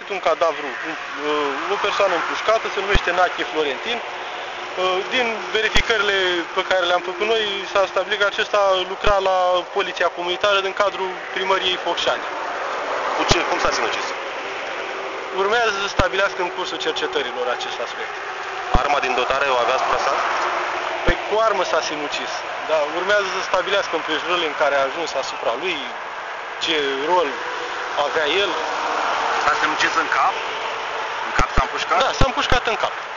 găsit un cadavru, o persoană împușcată, se numește Nache Florentin. Din verificările pe care le-am făcut noi, s-a stabilit că acesta lucra la poliția comunitară din cadrul primăriei Focșani. Cum s-a sinucis? Urmează să stabilească în cursul cercetărilor acest aspect. Arma din dotare o avea asupra sa? Păi cu armă s-a sinucis, dar urmează să stabilească împrejurările în care a ajuns asupra lui, ce rol avea el. S-a sinucis în cap? În cap s-a împușcat? Da, s-a împușcat în cap.